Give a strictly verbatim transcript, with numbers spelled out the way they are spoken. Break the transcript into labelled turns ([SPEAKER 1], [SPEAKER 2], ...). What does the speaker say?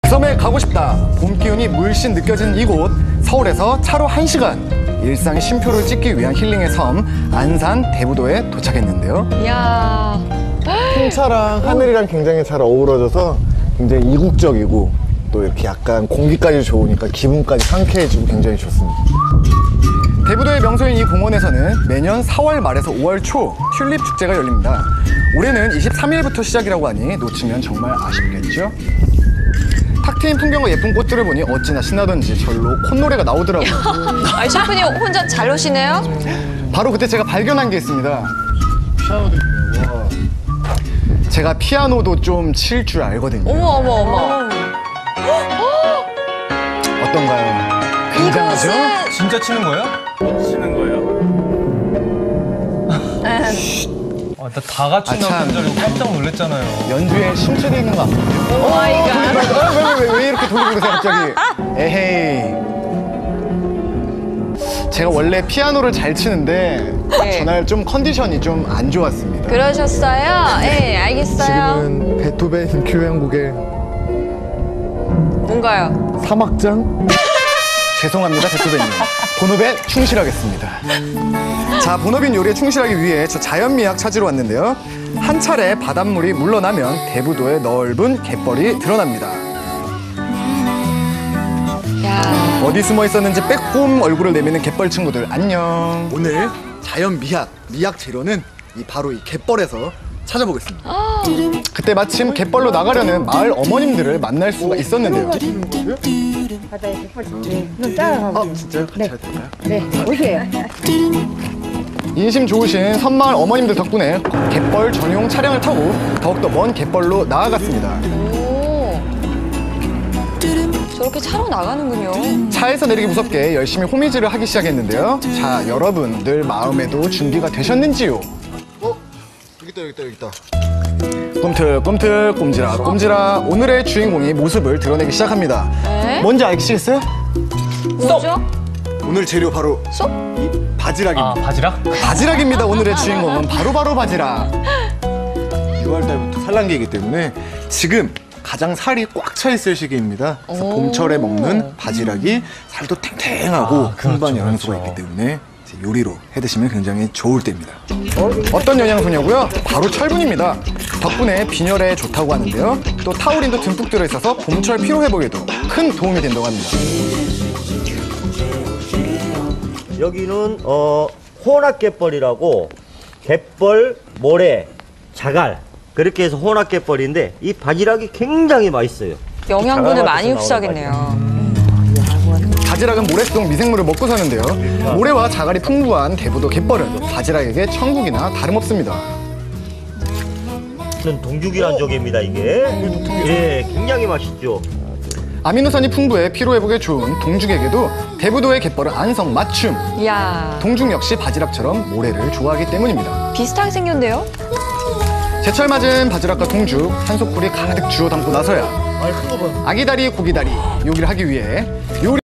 [SPEAKER 1] 섬에 가고 싶다. 봄 기운이 물씬 느껴지는 이곳. 서울에서 차로 한 시간. 일상의 쉼표를 찍기 위한 힐링의 섬 안산 대부도에 도착했는데요.
[SPEAKER 2] 이야.
[SPEAKER 3] 풍차랑 하늘이랑 굉장히 잘 어우러져서 굉장히 이국적이고 또 이렇게 약간 공기까지 좋으니까 기분까지 상쾌해지고 굉장히 좋습니다.
[SPEAKER 1] 대부도의 명소인 이 공원에서는 매년 사월 말에서 오월 초 튤립 축제가 열립니다. 올해는 이십삼 일부터 시작이라고 하니 놓치면 정말 아쉽겠죠? 탁 트인 풍경과 예쁜 꽃들을 보니 어찌나 신나던지 절로 콧노래가 나오더라고요.
[SPEAKER 2] 아, 셰프님 혼자 잘 노시네요?
[SPEAKER 1] 바로 그때 제가 발견한 게 있습니다. 피아노도 있네요. 와. 제가 피아노도 좀 칠 줄 알거든요.
[SPEAKER 2] 어머, 어머, 어머.
[SPEAKER 1] 어떤가요? 굉장하죠?
[SPEAKER 2] 이것은
[SPEAKER 4] 진짜 치는 거예요?
[SPEAKER 5] 치는 거예요.
[SPEAKER 4] 아, 나 다 같이
[SPEAKER 1] 아, 참.
[SPEAKER 4] 나온 줄 알고 깜짝 놀랐잖아요.
[SPEAKER 1] 연주에 심취돼 있는 거 아니에요?
[SPEAKER 2] 오 마이 갓.
[SPEAKER 1] 왜, 왜, 왜, 왜 이렇게 돌리고 그러세요, 갑자기? 에헤이. 제가 원래 피아노를 잘 치는데
[SPEAKER 2] 네.
[SPEAKER 1] 전날 좀 컨디션이 좀 안 좋았습니다.
[SPEAKER 2] 그러셨어요? 예, 알겠어요.
[SPEAKER 3] 지금은 베토벤 교향곡의
[SPEAKER 2] 뭔가요?
[SPEAKER 3] 삼 악장?
[SPEAKER 1] 죄송합니다, 베토벤님. 본업에 충실하겠습니다. 자, 본업인 요리에 충실하기 위해 저 자연미학 찾으러 왔는데요. 한 차례 바닷물이 물러나면 대부도의 넓은 갯벌이 드러납니다.
[SPEAKER 2] 야.
[SPEAKER 1] 어디 숨어 있었는지 빼꼼 얼굴을 내미는 갯벌 친구들 안녕. 오늘 자연미학, 미학 재료는 이 바로 이 갯벌에서 찾아보겠습니다. 그때 마침 갯벌로 나가려는 마을 어머님들을 만날 수가 있었는데요.
[SPEAKER 6] 바다에 갯벌 눈 따라가고.
[SPEAKER 1] 어, 진짜요? 같이
[SPEAKER 6] 네.
[SPEAKER 1] 가도 될까요?
[SPEAKER 6] 네, 오세요.
[SPEAKER 1] 인심 좋으신 섬마을 어머님들 덕분에 갯벌 전용 차량을 타고 더욱더 먼 갯벌로 나아갔습니다.
[SPEAKER 2] 오. 저렇게 차로 나가는군요.
[SPEAKER 1] 차에서 내리기 무섭게 열심히 호미질을 하기 시작했는데요. 자, 여러분들 마음에도 준비가 되셨는지요?
[SPEAKER 3] 어? 여기 있다, 여기 있다, 여기 있다.
[SPEAKER 1] 꿈틀꿈틀 꼼지락 꼼지락 오늘의 주인공이 모습을 드러내기 시작합니다.
[SPEAKER 2] 네?
[SPEAKER 1] 뭔지 아시겠어요?
[SPEAKER 2] 뭐죠?
[SPEAKER 1] 오늘 재료 바로
[SPEAKER 2] 쏙?
[SPEAKER 1] 이 바지락입니다.
[SPEAKER 4] 아, 바지락?
[SPEAKER 1] 바지락입니다. 오늘의 주인공은 바로바로 바로 바지락. 유월 달부터 산란기이기 때문에 지금 가장 살이 꽉 차 있을 시기입니다. 그래서
[SPEAKER 2] 오.
[SPEAKER 1] 봄철에 먹는 바지락이 살도 탱탱하고
[SPEAKER 4] 아, 그렇죠,
[SPEAKER 1] 풍부한 영양소가
[SPEAKER 4] 그렇죠.
[SPEAKER 1] 있기 때문에 이제 요리로 해 드시면 굉장히 좋을 때입니다. 어떤 영양소냐고요? 바로 철분입니다. 덕분에 빈혈에 좋다고 하는데요. 또 타우린도 듬뿍 들어있어서 봄철 피로 회복에도 큰 도움이 된다고 합니다.
[SPEAKER 5] 여기는 어 혼합갯벌이라고 갯벌, 모래, 자갈 그렇게 해서 혼합갯벌인데 이 바지락이 굉장히 맛있어요.
[SPEAKER 2] 영양분을
[SPEAKER 5] 자갈
[SPEAKER 2] 많이
[SPEAKER 5] 맛에서 나오는
[SPEAKER 2] 흡수하겠네요.
[SPEAKER 1] 바지락은 모래 속 미생물을 먹고 사는데요. 모래와 자갈이 풍부한 대부도 갯벌은 바지락에게 천국이나 다름없습니다.
[SPEAKER 5] 는 동죽이란 조개입니다 이게. 예, 굉장히 맛있죠.
[SPEAKER 1] 아미노산이 풍부해 피로회복에 좋은 동죽에게도 대부도의 갯벌은 안성 맞춤.
[SPEAKER 2] 이야.
[SPEAKER 1] 동죽 역시 바지락처럼 모래를 좋아하기 때문입니다.
[SPEAKER 2] 비슷하게 생겼는데요?
[SPEAKER 1] 제철 맞은 바지락과 동죽 한 소쿠리 가득 주워 담고 나서야
[SPEAKER 5] 아니 큰거 봐.
[SPEAKER 1] 아기다리 고기다리 요리를 하기 위해 요리